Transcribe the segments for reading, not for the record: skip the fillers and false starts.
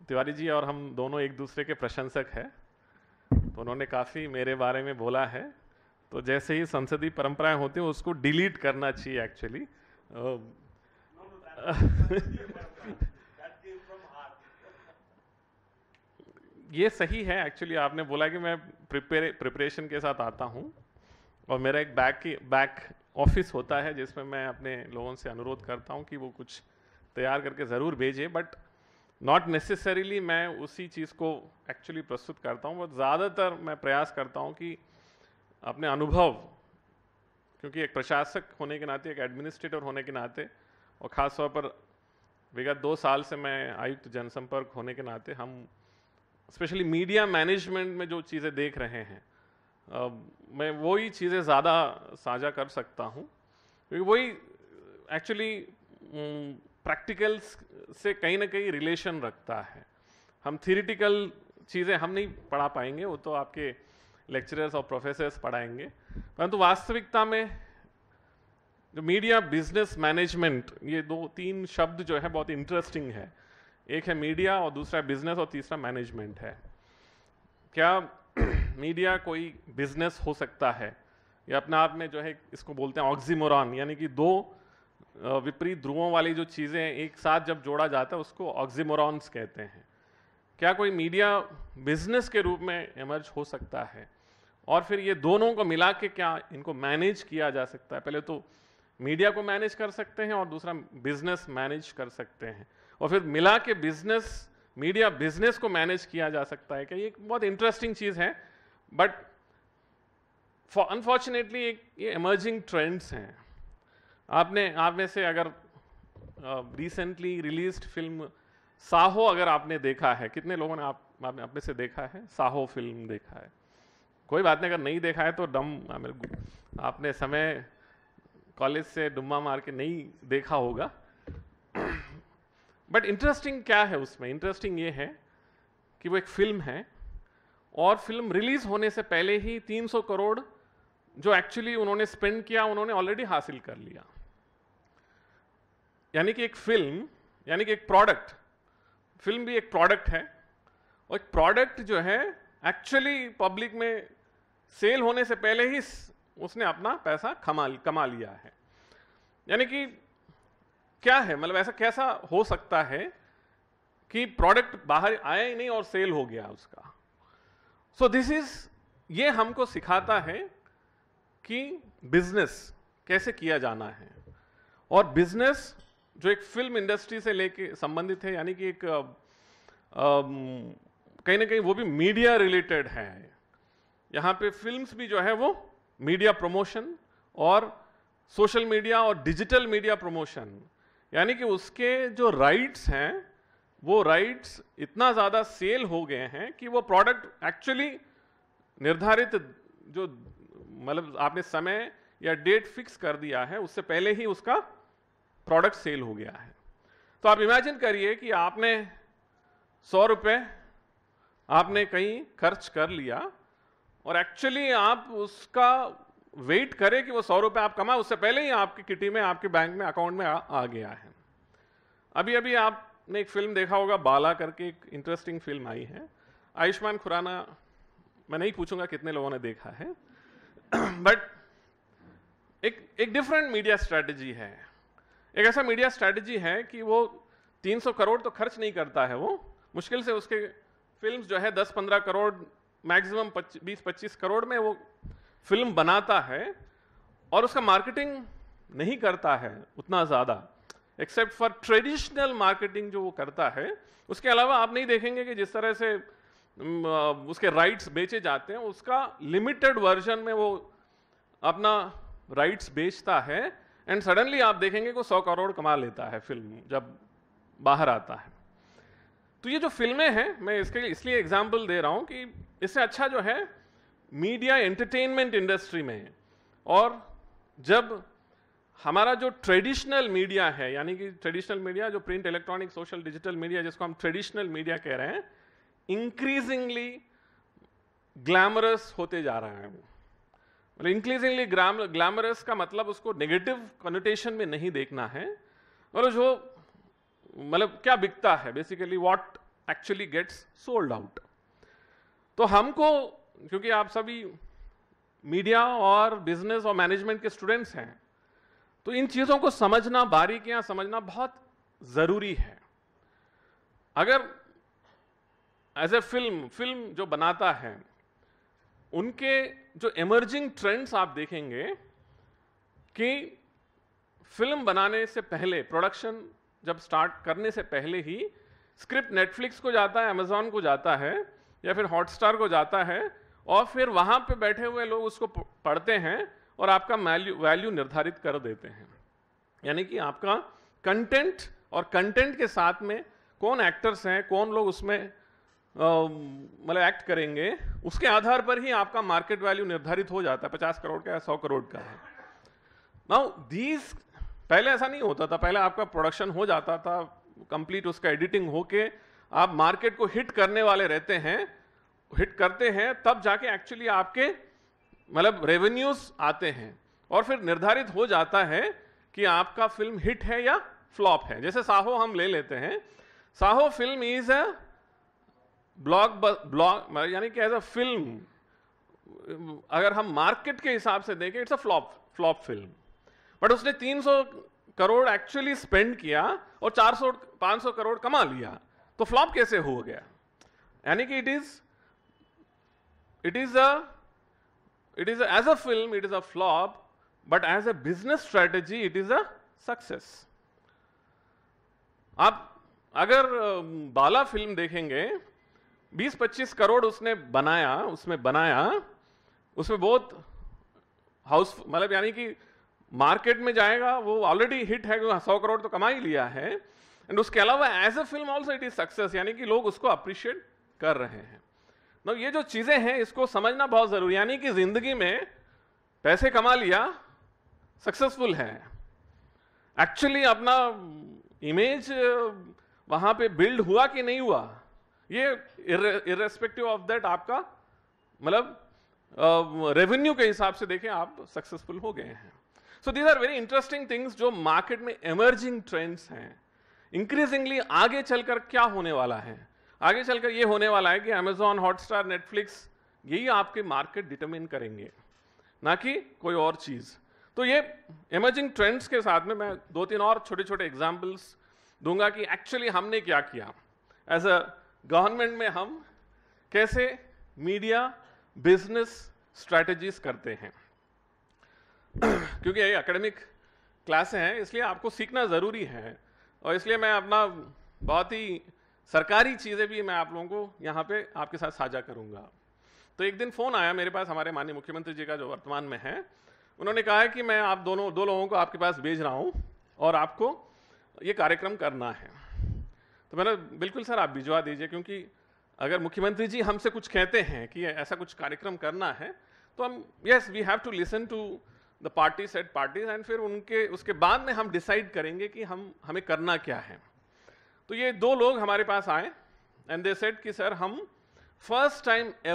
तिवारी जी और हम दोनों एक दूसरे के प्रशंसक हैं, तो उन्होंने काफ़ी मेरे बारे में बोला है। तो जैसे ही संसदीय परंपराएं होती हैं उसको डिलीट करना चाहिए एक्चुअली। ये सही है एक्चुअली, आपने बोला कि मैं प्रिपरेशन के साथ आता हूँ और मेरा एक बैक ऑफिस होता है जिसमें मैं अपने लोगों से अनुरोध करता हूँ कि वो कुछ तैयार करके ज़रूर भेजें, बट नॉट नेसेसरीली मैं उसी चीज़ को एक्चुअली प्रस्तुत करता हूँ। बहुत ज़्यादातर मैं प्रयास करता हूँ कि अपने अनुभव, क्योंकि एक प्रशासक होने के नाते, एक एडमिनिस्ट्रेटर होने के नाते, और ख़ास तौर पर विगत 2 साल से मैं आयुक्त जनसंपर्क होने के नाते, हम स्पेशली मीडिया मैनेजमेंट में जो चीज़ें देख रहे हैं, मैं वही चीज़ें ज़्यादा साझा कर सकता हूँ, क्योंकि वही एक्चुअली प्रैक्टिकल्स से कहीं ना कहीं रिलेशन रखता है। हम थियोरिटिकल चीज़ें हम नहीं पढ़ा पाएंगे, वो तो आपके लेक्चरर्स और प्रोफेसर्स पढ़ाएंगे, परंतु वास्तविकता में जो मीडिया बिजनेस मैनेजमेंट, ये 2-3 शब्द जो है बहुत इंटरेस्टिंग है। एक है मीडिया और दूसरा बिजनेस और तीसरा मैनेजमेंट है। क्या मीडिया कोई बिजनेस हो सकता है? ये अपने आप में जो है इसको बोलते हैं ऑक्सीमोरॉन, यानी कि 2 विपरीत ध्रुवों वाली जो चीज़ें एक साथ जब जोड़ा जाता है उसको ऑक्सीमोरॉन्स कहते हैं। क्या कोई मीडिया बिजनेस के रूप में इमर्ज हो सकता है? और फिर ये दोनों को मिला के क्या इनको मैनेज किया जा सकता है? पहले तो मीडिया को मैनेज कर सकते हैं और दूसरा बिजनेस मैनेज कर सकते हैं, और फिर मिला के मीडिया बिजनेस को मैनेज किया जा सकता है। क्या ये एक बहुत इंटरेस्टिंग चीज़ है, बट अनफॉर्चुनेटली ये इमर्जिंग ट्रेंड्स हैं। आप में से अगर रिसेंटली रिलीज्ड फिल्म साहो अगर आपने देखा है, कितने लोगों ने आपने अपने से देखा है? साहो फिल्म देखा है? कोई बात नहीं, अगर नहीं देखा है तो आपने समय कॉलेज से डुम्मा मार के नहीं देखा होगा। बट इंटरेस्टिंग क्या है उसमें? इंटरेस्टिंग ये है कि वो एक फिल्म है और फिल्म रिलीज होने से पहले ही 300 करोड़ जो एक्चुअली उन्होंने स्पेंड किया, उन्होंने ऑलरेडी हासिल कर लिया। यानी कि एक फिल्म, यानी कि एक प्रोडक्ट, फिल्म भी एक प्रोडक्ट है, और एक प्रोडक्ट जो है एक्चुअली पब्लिक में सेल होने से पहले ही उसने अपना पैसा कमा लिया है। यानी कि क्या है, मतलब ऐसा कैसा हो सकता है कि प्रोडक्ट बाहर आया ही नहीं और सेल हो गया उसका? सो ये हमको सिखाता है कि बिजनेस कैसे किया जाना है, और बिजनेस जो एक फिल्म इंडस्ट्री से लेके संबंधित है, यानी कि एक कहीं ना कहीं वो भी मीडिया रिलेटेड है। यहाँ पे फिल्म्स भी जो है वो मीडिया प्रमोशन और सोशल मीडिया और डिजिटल मीडिया प्रमोशन, यानी कि उसके जो राइट्स हैं वो राइट्स इतना ज़्यादा सेल हो गए हैं कि वो प्रोडक्ट एक्चुअली निर्धारित जो मतलब आपने समय या डेट फिक्स कर दिया है उससे पहले ही उसका प्रोडक्ट सेल हो गया है। तो आप इमेजिन करिए कि आपने 100 रुपये आपने कहीं खर्च कर लिया और एक्चुअली आप उसका वेट करें कि वो 100 रुपये आप कमाए, उससे पहले ही आपकी किटी में, आपके बैंक में, अकाउंट में आ गया है। अभी अभी आपने एक फिल्म देखा होगा, बाला करके एक इंटरेस्टिंग फिल्म आई है, आयुष्मान खुराना, मैं नहीं पूछूंगा कितने लोगों ने देखा है, बट एक डिफरेंट मीडिया स्ट्रैटेजी है। एक ऐसा मीडिया स्ट्रैटेजी है कि वो 300 करोड़ तो खर्च नहीं करता है, वो मुश्किल से उसके फिल्म्स जो है 10-15 करोड़, मैक्सिमम 20-25 करोड़ में वो फिल्म बनाता है, और उसका मार्केटिंग नहीं करता है उतना ज़्यादा, एक्सेप्ट फॉर ट्रेडिशनल मार्केटिंग जो वो करता है। उसके अलावा आप नहीं देखेंगे कि जिस तरह से उसके राइट्स बेचे जाते हैं, उसका लिमिटेड वर्जन में वो अपना राइट्स बेचता है, एंड सडनली आप देखेंगे कि 100 करोड़ कमा लेता है फिल्म जब बाहर आता है। तो ये जो फिल्में हैं, मैं इसके इसलिए एग्जाम्पल दे रहा हूं कि इससे अच्छा जो है मीडिया एंटरटेनमेंट इंडस्ट्री में, और जब हमारा जो ट्रेडिशनल मीडिया है, यानी कि ट्रेडिशनल मीडिया जो print, electronic, social, digital media, जिसको हम ट्रेडिशनल मीडिया कह रहे हैं, इंक्रीजिंगली ग्लैमरस होते जा रहा है। मतलब इंक्रीजिंगली ग्लैमरस का मतलब उसको नेगेटिव कनोटेशन में नहीं देखना है, और जो मतलब क्या बिकता है, basically what actually gets sold out. तो हमको, क्योंकि आप सभी मीडिया और बिजनेस और मैनेजमेंट के स्टूडेंट्स हैं, तो इन चीजों को समझना, बारीकियां समझना बहुत जरूरी है. अगर एज ए फिल्म जो बनाता है, उनके जो इमर्जिंग ट्रेंड्स आप देखेंगे कि फिल्म बनाने से पहले, प्रोडक्शन जब स्टार्ट करने से पहले ही स्क्रिप्ट नेटफ्लिक्स को जाता है, अमेजॉन को जाता है या फिर हॉटस्टार को जाता है, और फिर वहां पे बैठे हुए लोग उसको पढ़ते हैं और आपका वैल्यू निर्धारित कर देते हैं. यानी कि आपका कंटेंट और कंटेंट के साथ में कौन एक्टर्स हैं, कौन लोग उसमें मतलब एक्ट करेंगे, उसके आधार पर ही आपका मार्केट वैल्यू निर्धारित हो जाता है. 50 करोड़ का या 100 करोड़ का है. नाउ दीज, पहले ऐसा नहीं होता था. पहले आपका प्रोडक्शन हो जाता था कंप्लीट, उसका एडिटिंग होके आप मार्केट को हिट करने वाले रहते हैं, हिट करते हैं, तब जाके एक्चुअली आपके मतलब रेवेन्यूज आते हैं, और फिर निर्धारित हो जाता है कि आपका फिल्म हिट है या फ्लॉप है. जैसे साहो हम ले लेते हैं. Saaho film is a block यानी कि एज अ फिल्म अगर हम मार्केट के हिसाब से देखें, it's a flop film. But उसने 300 करोड़ एक्चुअली स्पेंड किया और 400-500 करोड़ कमा लिया, तो फ्लॉप कैसे हो गया? यानी कि it is as a film it is a flop, but as a business strategy it is a success. आप अगर बाला फिल्म देखेंगे, 20-25 करोड़ उसने बनाया, उसमें बहुत हाउस मतलब यानी कि मार्केट में जाएगा, वो ऑलरेडी हिट है, 100 करोड़ तो कमा ही लिया है. एंड उसके अलावा as a film also it is success, यानी कि लोग उसको अप्रिशिएट कर रहे हैं. तो ये जो चीजें हैं इसको समझना बहुत जरूरी. यानी कि जिंदगी में पैसे कमा लिया, सक्सेसफुल है, एक्चुअली अपना इमेज वहां पे बिल्ड हुआ कि नहीं हुआ, ये इर्रेस्पेक्टिव ऑफ दैट आपका मतलब रेवेन्यू के हिसाब से देखें आप सक्सेसफुल हो गए हैं. So these are very interesting things जो मार्केट में इमर्जिंग ट्रेंड्स हैं. इंक्रीजिंगली आगे चलकर क्या होने वाला है? आगे चलकर ये होने वाला है कि अमेजॉन, हॉटस्टार, नेटफ्लिक्स, यही आपके मार्केट डिटरमिन करेंगे, ना कि कोई और चीज. तो ये इमर्जिंग ट्रेंड्स के साथ में मैं 2-3 और छोटे छोटे एग्जाम्पल्स दूंगा कि एक्चुअली हमने क्या किया एज अ गवर्नमेंट में, हम कैसे मीडिया बिजनेस स्ट्रैटेजीज करते हैं. क्योंकि ये एकेडमिक क्लासें हैं, इसलिए आपको सीखना ज़रूरी है, और इसलिए मैं अपना बहुत ही सरकारी चीज़ें भी मैं आप लोगों को यहाँ पे आपके साथ साझा करूँगा. तो एक दिन फ़ोन आया मेरे पास, हमारे माननीय मुख्यमंत्री जी का जो वर्तमान में है. उन्होंने कहा है कि मैं आप दो लोगों को आपके पास भेज रहा हूँ और आपको ये कार्यक्रम करना है. तो मैंने बिल्कुल सर आप भिजवा दीजिए, क्योंकि अगर मुख्यमंत्री जी हमसे कुछ कहते हैं कि ऐसा कुछ कार्यक्रम करना है, तो हम yes we have to listen to the party set parties, and फिर उसके बाद में हम डिसाइड करेंगे कि हमें करना क्या है. तो ये 2 लोग हमारे पास आए एंड दे सेड कि सर हम फर्स्ट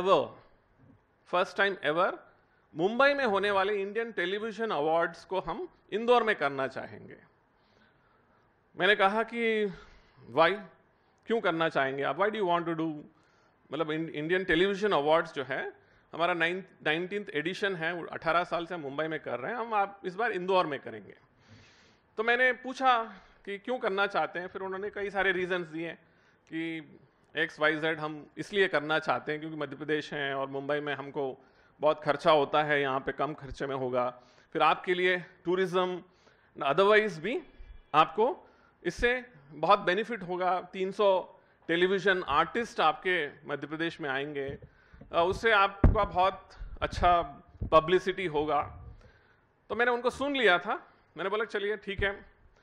टाइम एवर मुंबई में होने वाले इंडियन टेलीविजन अवार्ड्स को हम इंदौर में करना चाहेंगे. मैंने कहा कि वाई, क्यों करना चाहेंगे आप, why do you want to do, मतलब इंडियन टेलीविजन अवार्ड्स जो है हमारा 19th एडिशन है, 18 साल से हम मुंबई में कर रहे हैं, हम आप इस बार इंदौर में करेंगे. तो मैंने पूछा कि क्यों करना चाहते हैं. फिर उन्होंने कई सारे रीजंस दिए कि XYZ हम इसलिए करना चाहते हैं क्योंकि मध्य प्रदेश हैं और मुंबई में हमको बहुत खर्चा होता है, यहाँ पे कम खर्चे में होगा. फिर आपके लिए टूरिज्म अदरवाइज भी आपको इससे बहुत बेनिफिट होगा. 300 टेलीविजन आर्टिस्ट आपके मध्य प्रदेश में आएंगे, उससे आपका बहुत अच्छा पब्लिसिटी होगा. तो मैंने उनको सुन लिया था. मैंने बोला चलिए ठीक है,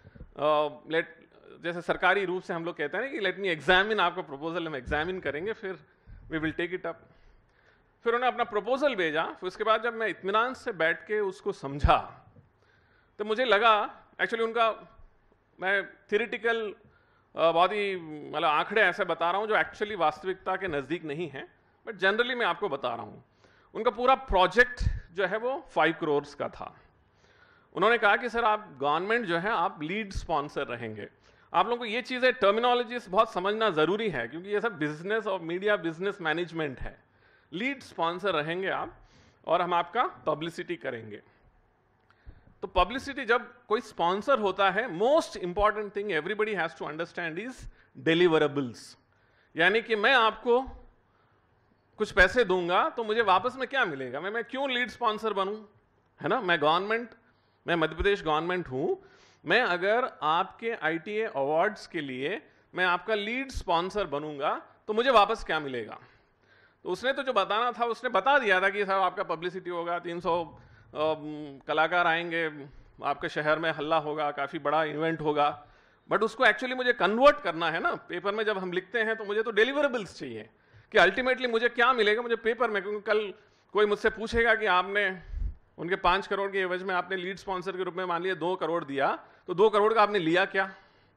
जैसे सरकारी रूप से हम लोग कहते हैं कि लेट मी एग्जामिन आपका प्रपोजल, हम एग्जामिन करेंगे, फिर we will take it up. फिर उन्होंने अपना प्रपोजल भेजा. फिर उसके बाद जब मैं इत्मीनान से बैठ के उसको समझा, तो मुझे लगा एक्चुअली उनका, मैं थियरिटिकल बहुत ही मतलब आंकड़े ऐसे बता रहा हूँ जो एक्चुअली वास्तविकता के नज़दीक नहीं है, बट जनरली मैं आपको बता रहा हूँ. उनका पूरा प्रोजेक्ट जो है वो 5 करोड़ का था. उन्होंने कहा कि सर आप गवर्नमेंट जो है आप लीड स्पॉन्सर रहेंगे, आप लोगों को ये चीजें टर्मिनोलॉजीज बहुत समझना जरूरी है, क्योंकि ये सब बिजनेस और मीडिया बिजनेस मैनेजमेंट है। लीड स्पॉन्सर रहेंगे आप और हम आपका पब्लिसिटी करेंगे। तो पब्लिसिटी जब कोई स्पॉन्सर होता है, most important thing everybody has to understand is deliverables. यानी कि मैं आपको कुछ पैसे दूंगा तो मुझे वापस में क्या मिलेगा, मैं क्यों लीड स्पॉन्सर बनूं, है ना। मैं मध्य प्रदेश गवर्नमेंट हूं, मैं अगर आपके ITA अवार्ड्स के लिए मैं आपका लीड स्पॉन्सर बनूंगा तो मुझे वापस क्या मिलेगा। तो उसने तो जो बताना था उसने बता दिया था कि साहब आपका पब्लिसिटी होगा, 300 कलाकार आएंगे, आपके शहर में हल्ला होगा, काफी बड़ा इवेंट होगा। बट उसको एक्चुअली मुझे कन्वर्ट करना है ना। पेपर में जब हम लिखते हैं तो मुझे तो डिलीवरेबल्स चाहिए कि अल्टीमेटली मुझे क्या मिलेगा मुझे पेपर में। क्योंकि कल कोई मुझसे पूछेगा कि आपने उनके 5 करोड़ के एवज में आपने लीड स्पॉन्सर के रूप में मान लिया 2 करोड़ दिया, तो 2 करोड़ का आपने लिया क्या।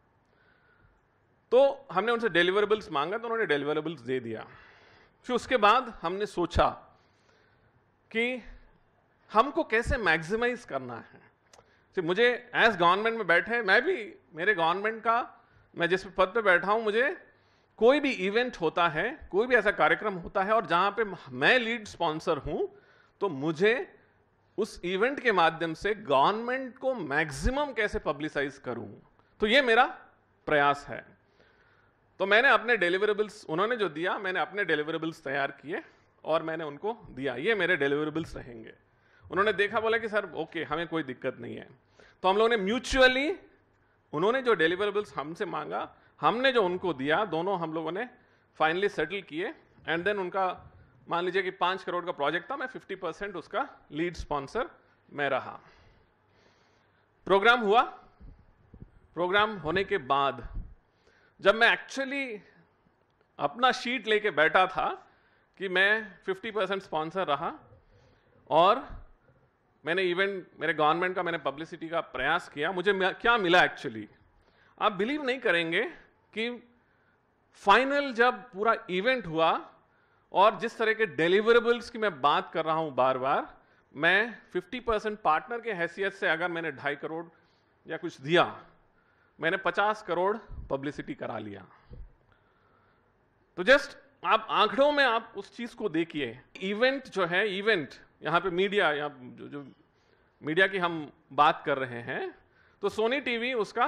तो हमने उनसे डिलीवरेबल्स मांगा तो उन्होंने डिलीवरेबल्स दे दिया। फिर उसके बाद हमने सोचा कि हमको कैसे मैक्सिमाइज करना है। तो मुझे एज गवर्नमेंट में बैठे, मैं भी मेरे गवर्नमेंट का, मैं जिस पद पे बैठा हूं, मुझे कोई भी इवेंट होता है, कोई भी ऐसा कार्यक्रम होता है और जहां पे मैं लीड स्पॉन्सर हूं, तो मुझे उस इवेंट के माध्यम से गवर्नमेंट को मैक्सिमम कैसे पब्लिसाइज करूं, तो ये मेरा प्रयास है। तो मैंने अपने डिलीवरेबल्स, उन्होंने जो दिया मैंने अपने डिलीवरेबल्स तैयार किए और मैंने उनको दिया, ये मेरे डिलीवरेबल्स रहेंगे। उन्होंने देखा, बोला कि सर ओके, हमें कोई दिक्कत नहीं है। तो हम लोगों ने म्यूचुअली, उन्होंने जो डिलीवरेबल्स हमसे मांगा, हमने जो उनको दिया, दोनों हम लोगों ने फाइनली सेटल किए। एंड देन उनका मान लीजिए कि 5 करोड़ का प्रोजेक्ट था, मैं 50% उसका लीड स्पॉन्सर मैं रहा। प्रोग्राम हुआ। प्रोग्राम होने के बाद जब मैं एक्चुअली अपना शीट लेके बैठा था कि मैं 50% स्पॉन्सर रहा और मैंने इवेंट, मेरे गवर्नमेंट का मैंने पब्लिसिटी का प्रयास किया, मुझे क्या मिला एक्चुअली, आप बिलीव नहीं करेंगे कि फाइनल जब पूरा इवेंट हुआ और जिस तरह के डिलीवरेबल्स की मैं बात कर रहा हूं बार बार, मैं 50% पार्टनर के हैसियत से अगर मैंने 2.5 करोड़ या कुछ दिया, मैंने 50 करोड़ पब्लिसिटी करा लिया। तो जस्ट आप आंकड़ों में आप उस चीज को देखिए। इवेंट जो है, इवेंट यहां पे मीडिया, या जो मीडिया की हम बात कर रहे हैं, तो सोनी टीवी उसका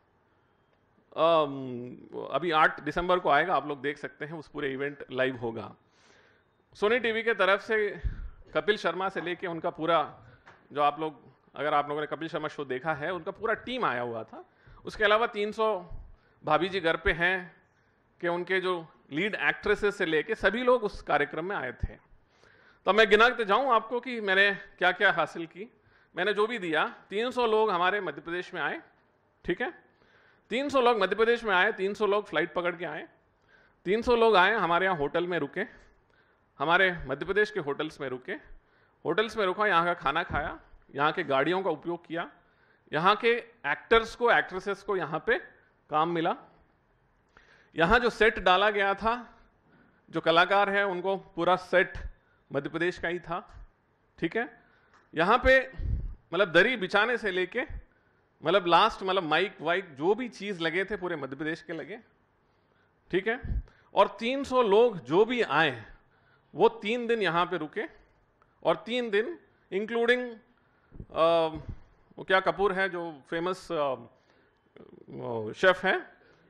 अभी 8 दिसंबर को आएगा, आप लोग देख सकते हैं, उस पूरे इवेंट लाइव होगा। सोनी टीवी के तरफ से कपिल शर्मा से लेके उनका पूरा, जो आप लोग, अगर आप लोगों ने कपिल शर्मा शो देखा है, उनका पूरा टीम आया हुआ था। उसके अलावा 300 भाभी जी घर पे हैं कि उनके जो लीड एक्ट्रेसेस से लेके सभी लोग उस कार्यक्रम में आए थे। तो मैं गिनाते जाऊं आपको कि मैंने क्या क्या हासिल की। मैंने जो भी दिया, 300 लोग हमारे मध्य प्रदेश में आए, ठीक है, 300 लोग मध्य प्रदेश में आए, 300 लोग फ्लाइट पकड़ के आए, 300 लोग आए हमारे यहाँ होटल में रुके, हमारे मध्य प्रदेश के होटल्स में रुके, होटल्स में रुका, यहाँ का खाना खाया, यहाँ के गाड़ियों का उपयोग किया, यहाँ के एक्टर्स को, एक्ट्रेसेस को यहाँ पे काम मिला, यहाँ जो सेट डाला गया था, जो कलाकार है उनको पूरा सेट मध्य प्रदेश का ही था, ठीक है। यहाँ पे मतलब दरी बिछाने से लेके मतलब लास्ट, मतलब माइक वाइक जो भी चीज लगे थे पूरे मध्य प्रदेश के लगे, ठीक है। और 300 लोग जो भी आए वो 3 दिन यहाँ पे रुके, और 3 दिन इंक्लूडिंग वो क्या कपूर है जो फेमस शेफ है,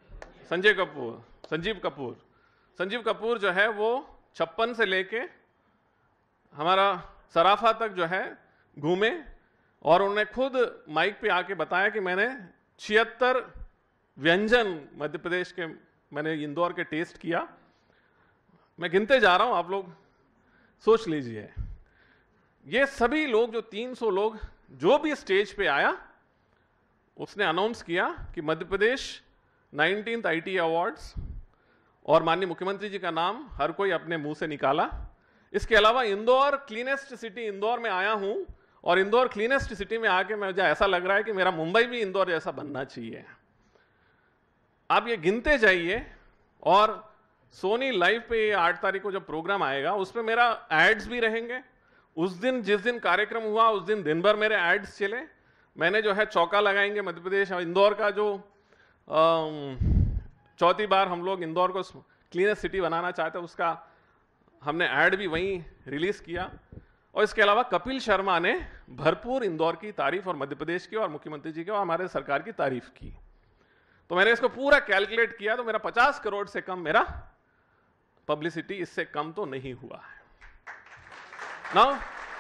संजीव कपूर जो है वो 56 से लेके हमारा सराफा तक जो है घूमे, और उन्होंने खुद माइक पे आके बताया कि मैंने 76 व्यंजन मध्य प्रदेश के, मैंने इंदौर के टेस्ट किया। मैं गिनते जा रहा हूं, आप लोग सोच लीजिए। ये सभी लोग, जो 300 लोग जो भी स्टेज पे आया, उसने अनाउंस किया कि Madhya Pradesh 19th ITA awards, और माननीय मुख्यमंत्री जी का नाम हर कोई अपने मुंह से निकाला। इसके अलावा इंदौर क्लीनेस्ट सिटी, इंदौर में आया हूं, और इंदौर क्लीनेस्ट सिटी में आके मुझे ऐसा लग रहा है कि मेरा मुंबई भी इंदौर जैसा बनना चाहिए। आप ये गिनते जाइए, और सोनी लाइव पे 8 तारीख को जब प्रोग्राम आएगा उस पर मेरा एड्स भी रहेंगे। उस दिन, जिस दिन कार्यक्रम हुआ उस दिन भर मेरे एड्स चले। मैंने जो है चौका लगाएंगे मध्य प्रदेश और इंदौर का जो चौथी बार हम लोग इंदौर को क्लीनेस्ट सिटी बनाना चाहते हैं, उसका हमने ऐड भी वहीं रिलीज किया। और इसके अलावा कपिल शर्मा ने भरपूर इंदौर की तारीफ और मध्य प्रदेश की और मुख्यमंत्री जी की और हमारे सरकार की तारीफ की। तो मैंने इसको पूरा कैलकुलेट किया तो मेरा 50 करोड़ से कम मेरा पब्लिसिटी इससे कम तो नहीं हुआ है। नाउ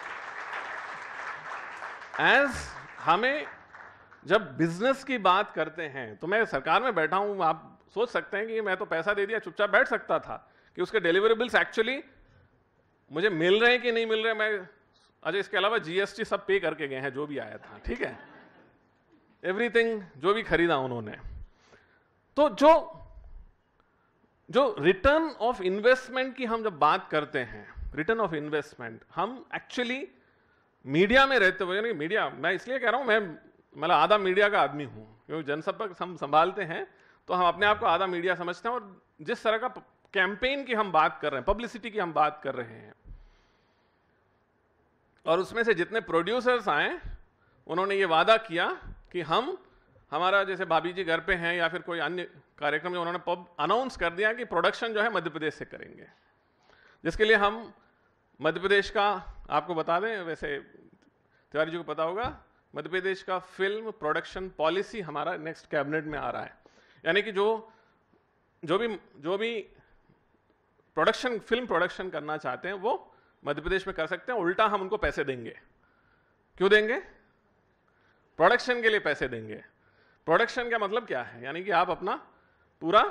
हमें जब बिजनेस की बात करते हैं तो मैं सरकार में बैठा हूं, आप सोच सकते हैं कि मैं तो पैसा दे दिया चुपचाप बैठ सकता था कि उसके डिलीवरेबल्स एक्चुअली मुझे मिल रहे हैं कि नहीं मिल रहे। मैं अच्छा इसके अलावा जीएसटी सब पे करके गए हैं जो भी आया था, ठीक है, एवरीथिंग जो भी खरीदा उन्होंने। तो जो रिटर्न ऑफ इन्वेस्टमेंट की हम जब बात करते हैं, रिटर्न ऑफ इन्वेस्टमेंट, हम एक्चुअली मीडिया में रहते हुए, यानी मीडिया मैं इसलिए कह रहा हूं, मैं मतलब आधा मीडिया का आदमी हूं, क्योंकि जनसंपर्क हम संभालते हैं तो हम अपने आप को आधा मीडिया समझते हैं। और जिस तरह का कैंपेन की हम बात कर रहे हैं, पब्लिसिटी की हम बात कर रहे हैं, और उसमें से जितने प्रोड्यूसर्स आए उन्होंने ये वादा किया कि हमारा जैसे भाभी जी घर पे हैं या फिर कोई अन्य कार्यक्रम में उन्होंने अनाउंस कर दिया कि प्रोडक्शन जो है मध्य प्रदेश से करेंगे, जिसके लिए हम मध्य प्रदेश का आपको बता दें, वैसे तिवारी जी को पता होगा, मध्य प्रदेश का फिल्म प्रोडक्शन पॉलिसी हमारा नेक्स्ट कैबिनेट में आ रहा है। यानी कि जो भी फिल्म प्रोडक्शन करना चाहते हैं वो मध्य प्रदेश में कर सकते हैं। उल्टा हम उनको पैसे देंगे। क्यों देंगे? प्रोडक्शन के लिए पैसे देंगे। प्रोडक्शन का मतलब क्या है? यानी कि आप अपना पूरा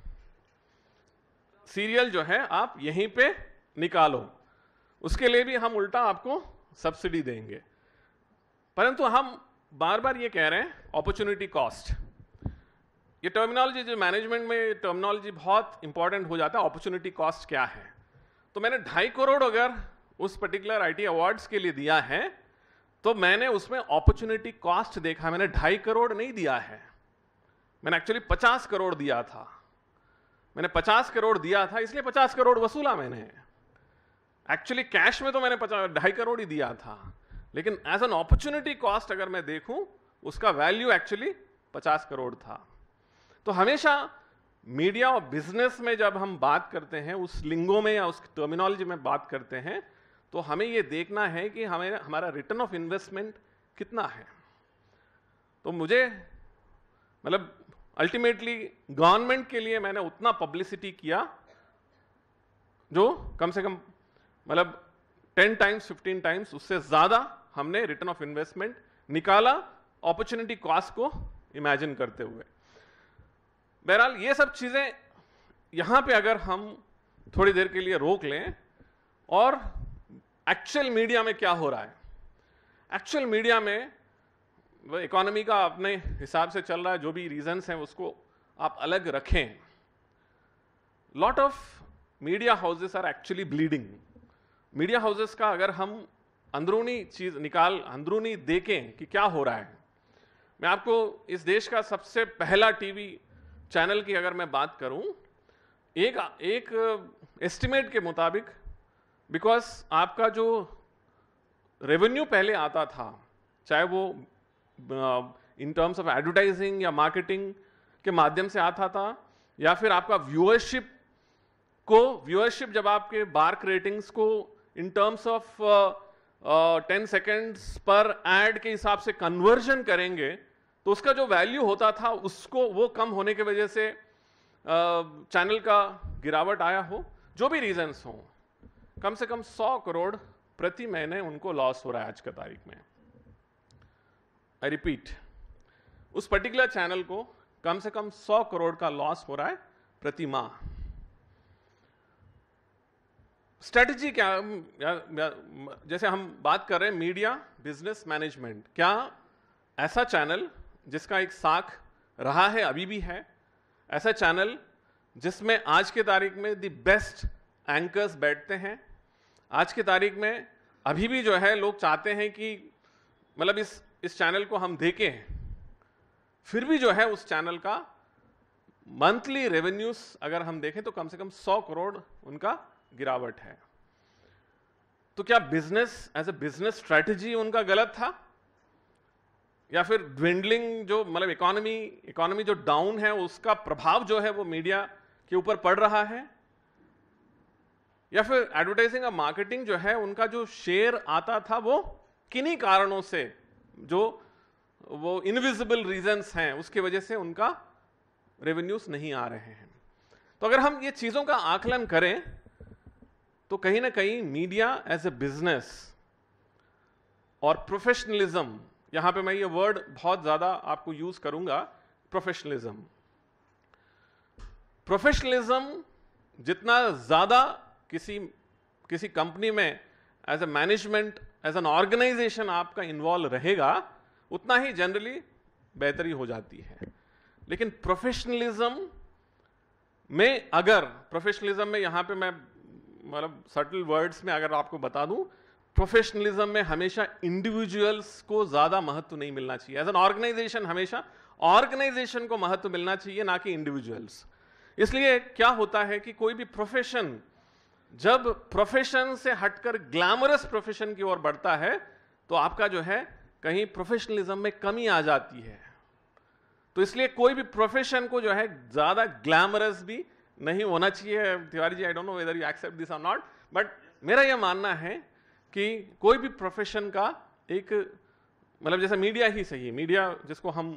सीरियल जो है आप यहीं पे निकालो, उसके लिए भी हम उल्टा आपको सब्सिडी देंगे। परंतु हम बार बार ये कह रहे हैं अपॉर्चुनिटी कॉस्ट। ये टर्मिनोलॉजी जो मैनेजमेंट में टर्मिनोलॉजी बहुत इंपॉर्टेंट हो जाता है। अपॉर्चुनिटी कॉस्ट क्या है? तो मैंने 2.5 करोड़ अगर उस पर्टिकुलर आईटी अवार्ड्स के लिए दिया है तो मैंने उसमें अपॉर्चुनिटी कॉस्ट देखा। मैंने 2.5 करोड़ नहीं दिया है, मैंने एक्चुअली 50 करोड़ दिया था। मैंने 50 करोड़ दिया था इसलिए 50 करोड़ वसूला मैंने। एक्चुअली कैश में तो मैंने 2.5 करोड़ ही दिया था, लेकिन एज एन अपॉर्चुनिटी कॉस्ट अगर मैं देखूं उसका वैल्यू एक्चुअली 50 करोड़ था। तो हमेशा मीडिया और बिजनेस में जब हम बात करते हैं, उस लिंगो में या उस टर्मिनोलॉजी में बात करते हैं, तो हमें यह देखना है कि हमारा रिटर्न ऑफ इन्वेस्टमेंट कितना है। तो मुझे मतलब अल्टीमेटली गवर्नमेंट के लिए मैंने उतना पब्लिसिटी किया जो कम से कम मतलब 10 टाइम्स 15 टाइम्स उससे ज्यादा हमने रिटर्न ऑफ इन्वेस्टमेंट निकाला अपॉर्चुनिटी कॉस्ट को इमेजिन करते हुए। बहरहाल ये सब चीजें यहां पे अगर हम थोड़ी देर के लिए रोक लें और एक्चुअल मीडिया में क्या हो रहा है, एक्चुअल मीडिया में इकोनॉमी का अपने हिसाब से चल रहा है, जो भी रीजंस हैं उसको आप अलग रखें। Lot of media houses are actually bleeding. Media houses का अगर हम अंदरूनी चीज अंदरूनी देखें कि क्या हो रहा है। मैं आपको इस देश का सबसे पहला टीवी चैनल की अगर मैं बात करूं, एक एस्टिमेट के मुताबिक, बिकॉज आपका जो रेवेन्यू पहले आता था, चाहे वो इन टर्म्स ऑफ एडवर्टाइजिंग या मार्केटिंग के माध्यम से आता था, या फिर आपका व्यूअरशिप जब आपके बार्क रेटिंग्स को इन टर्म्स ऑफ 10 सेकेंड्स पर एड के हिसाब से कन्वर्जन करेंगे तो उसका जो वैल्यू होता था उसको वो कम होने की वजह से चैनल का गिरावट आया हो, जो भी रीजंस हो, कम से कम 100 करोड़ प्रति महीने उनको लॉस हो रहा है आज की तारीख में। आई रिपीट, उस पर्टिकुलर चैनल को कम से कम 100 करोड़ का लॉस हो रहा है प्रति माह। स्ट्रेटजी क्या? जैसे हम बात कर रहे हैं मीडिया बिजनेस मैनेजमेंट, क्या ऐसा चैनल जिसका एक साख रहा है, अभी भी है, ऐसा चैनल जिसमें आज की तारीख में द बेस्ट एंकर्स बैठते हैं, आज की तारीख में अभी भी जो है लोग चाहते हैं कि मतलब इस चैनल को हम देखें, फिर भी जो है उस चैनल का मंथली रेवेन्यूज अगर हम देखें तो कम से कम 100 करोड़ उनका गिरावट है। तो क्या business as a business strategy उनका गलत था? या फिर ड्विंडलिंग जो मतलब इकोनॉमी जो डाउन है उसका प्रभाव जो है वो मीडिया के ऊपर पड़ रहा है, या फिर एडवर्टाइजिंग और मार्केटिंग जो है उनका जो शेयर आता था वो किन्हीं कारणों से, जो वो इनविजिबल रीजंस हैं, उसकी वजह से उनका रेवेन्यूज नहीं आ रहे हैं। तो अगर हम ये चीजों का आकलन करें तो कहीं ना कहीं मीडिया एज ए बिजनेस और प्रोफेशनलिज्म, यहां पे मैं ये वर्ड बहुत ज्यादा आपको यूज करूंगा, प्रोफेशनलिज्म जितना ज्यादा किसी कंपनी में as a management, as an organisation आपका इन्वॉल्व रहेगा, उतना ही जनरली बेहतरी हो जाती है। लेकिन प्रोफेशनलिज्म में यहां पे मैं मतलब सटल वर्ड्स में अगर आपको बता दूं, प्रोफेशनलिज्म में हमेशा इंडिविजुअल्स को ज्यादा महत्व नहीं मिलना चाहिए। एज एन ऑर्गेनाइजेशन हमेशा ऑर्गेनाइजेशन को महत्व मिलना चाहिए, ना कि इंडिविजुअल्स। इसलिए क्या होता है कि कोई भी प्रोफेशन जब प्रोफेशन से हटकर ग्लैमरस प्रोफेशन की ओर बढ़ता है तो आपका जो है कहीं प्रोफेशनलिज्म में कमी आ जाती है। तो इसलिए कोई भी प्रोफेशन को जो है ज्यादा ग्लैमरस भी नहीं होना चाहिए। Tiwari ji, I don't know whether you accept this or not, but मेरा यह मानना है कि कोई भी प्रोफेशन का एक मतलब जैसे मीडिया ही सही, मीडिया जिसको हम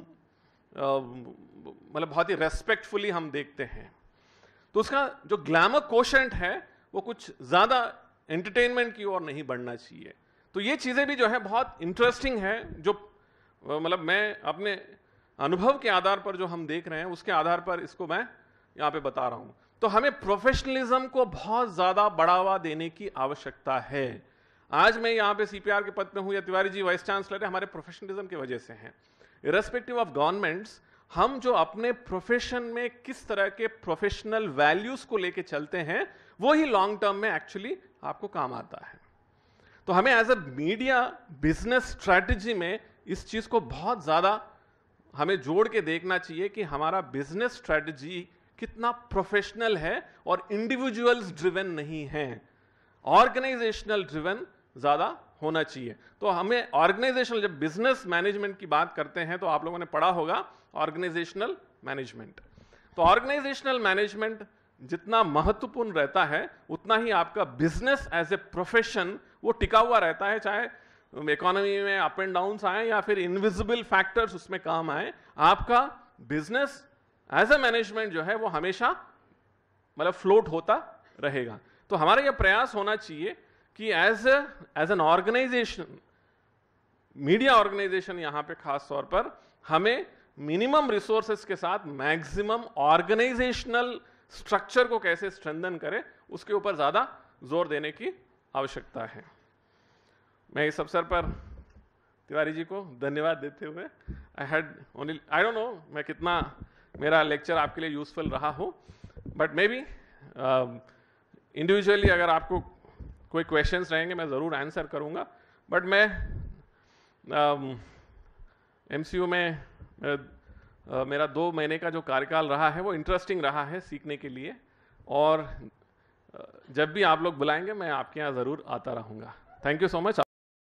मतलब बहुत ही रेस्पेक्टफुली हम देखते हैं, तो उसका जो ग्लैमर कोशेंट है वो कुछ ज्यादा एंटरटेनमेंट की ओर नहीं बढ़ना चाहिए। तो ये चीजें भी जो है बहुत इंटरेस्टिंग है, जो मतलब मैं अपने अनुभव के आधार पर जो हम देख रहे हैं उसके आधार पर इसको मैं यहां पे बता रहा हूं। तो हमें प्रोफेशनलिज्म को बहुत ज्यादा बढ़ावा देने की आवश्यकता है। आज मैं यहां पे सीपीआर के पद पे हूं या तिवारी जी वाइस चांसलर है, हमारे प्रोफेशनलिज्म की वजह से हैं। इरेस्पेक्टिव ऑफ गवर्नमेंट्स, हम जो अपने प्रोफेशन में किस तरह के प्रोफेशनल वैल्यूज को लेके चलते हैं वो ही लॉन्ग टर्म में एक्चुअली आपको काम आता है। तो हमें as a media business strategy में इस चीज को बहुत ज्यादा हमें जोड़ के देखना चाहिए कि हमारा बिजनेस स्ट्रैटेजी कितना प्रोफेशनल है और इंडिविजुअल्स ड्रिवन नहीं है, ऑर्गेनाइजेशनल ड्रिवन ज्यादा होना चाहिए। तो हमें ऑर्गेनाइजेशनल, जब बिजनेस मैनेजमेंट की बात करते हैं तो आप लोगों ने पढ़ा होगा ऑर्गेनाइजेशनल मैनेजमेंट। तो ऑर्गेनाइजेशनल मैनेजमेंट जितना महत्वपूर्ण रहता है उतना ही आपका बिजनेस एज ए प्रोफेशन वो टिका हुआ रहता है, चाहे इकोनॉमी में अप एंड डाउन्स आए या फिर इनविजिबल फैक्टर्स उसमें काम आए, आपका बिजनेस एज ए मैनेजमेंट जो है वो हमेशा मतलब फ्लोट होता रहेगा। तो हमारा यह प्रयास होना चाहिए कि as an organisation, media organisation यहां पे खास तौर पर हमें मिनिमम रिसोर्सेस के साथ मैक्सिमम ऑर्गेनाइजेशनल स्ट्रक्चर को कैसे स्ट्रेंथन करें उसके ऊपर ज्यादा जोर देने की आवश्यकता है। मैं इस अवसर पर तिवारी जी को धन्यवाद देते हुए आई डोंट नो मैं कितना मेरा लेक्चर आपके लिए यूजफुल रहा हो, बट मे बी इंडिविजुअली अगर आपको कोई क्वेश्चंस रहेंगे मैं ज़रूर आंसर करूंगा। बट मैं एमसीयू में मेरा 2 महीने का जो कार्यकाल रहा है वो इंटरेस्टिंग रहा है सीखने के लिए, और जब भी आप लोग बुलाएंगे मैं आपके यहाँ ज़रूर आता रहूँगा। Thank you so much.